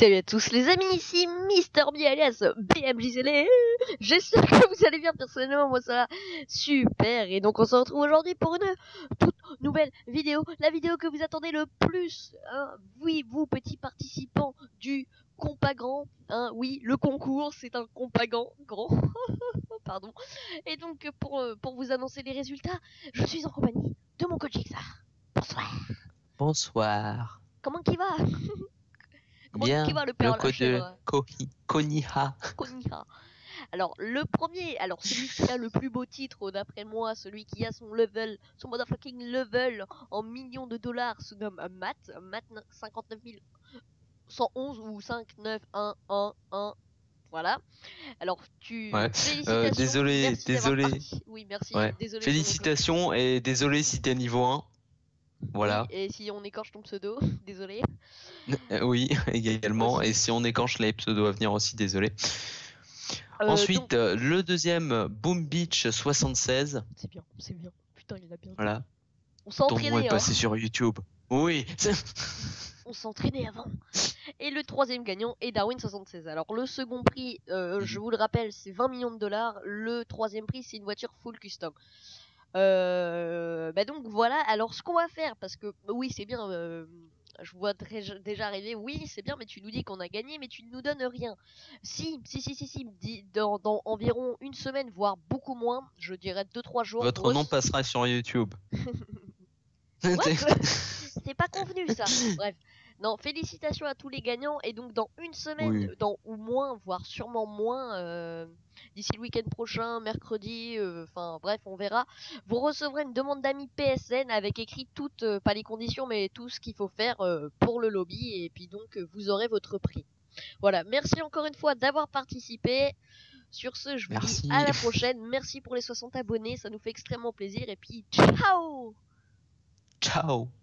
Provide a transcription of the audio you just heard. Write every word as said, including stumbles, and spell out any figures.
Salut à tous les amis, ici Mister B alias B M J Z L. J'espère que vous allez bien. Personnellement moi ça va super. Et donc on se retrouve aujourd'hui pour une toute nouvelle vidéo. La vidéo que vous attendez le plus, hein. Oui, vous petits participants du compas grand, hein. Oui, le concours c'est un compas grand, grand. Pardon. Et donc pour, pour vous annoncer les résultats, je suis en compagnie de mon coach Xar. Bonsoir. Bonsoir. Comment qu'il va? Comment Bien, qu'il va le père le à la code de chèvre? Koni- Koniha. Konniha. Alors le premier, alors celui qui a le plus beau titre d'après moi, celui qui a son level, son motherfucking level en millions de dollars se nomme Matt, Matt cinquante-neuf mille cent onze ou cinq neuf un un un. Voilà. Alors tu Ouais. félicitations, Euh, désolé, merci d'avoir désolé. parti. Oui, merci, Ouais. désolé pour mon clown. Félicitations et désolé si t'es niveau un. Oui, Voilà. et si on écorche ton pseudo, désolé. Euh, oui, également. Et Aussi. si on écorche les pseudos à venir aussi, désolé. Euh, donc Ensuite, euh, le deuxième, Boom Beach soixante-seize. c'est bien, c'est bien. Putain, il a bien joué. Voilà. On s'est Ton nom est entraîné, hein. passé sur YouTube. Oui. On s'entraînait avant. Et le troisième gagnant est Darwin soixante-seize. Alors le second prix, euh, je vous le rappelle, c'est vingt millions de dollars. Le troisième prix, c'est une voiture full custom. Euh, bah donc voilà, alors ce qu'on va faire, parce que oui c'est bien, euh, je vois déjà arriver, oui c'est bien, mais tu nous dis qu'on a gagné, mais tu ne nous donnes rien. Si, si, si, si, si, dans, dans environ une semaine, voire beaucoup moins, je dirais deux trois jours. Votre nom passera sur YouTube. C'est pas convenu ça. Bref. Non, félicitations à tous les gagnants. Et donc dans une semaine, Oui. dans ou moins, voire sûrement moins, euh, d'ici le week-end prochain, mercredi, enfin euh, bref, on verra. Vous recevrez une demande d'amis P S N avec écrit toutes, euh, pas les conditions, mais tout ce qu'il faut faire euh, pour le lobby. Et puis donc euh, vous aurez votre prix. Voilà, merci encore une fois d'avoir participé. Sur ce, je vous Merci. dis à la prochaine. Merci pour les soixante abonnés, ça nous fait extrêmement plaisir. Et puis ciao. Ciao.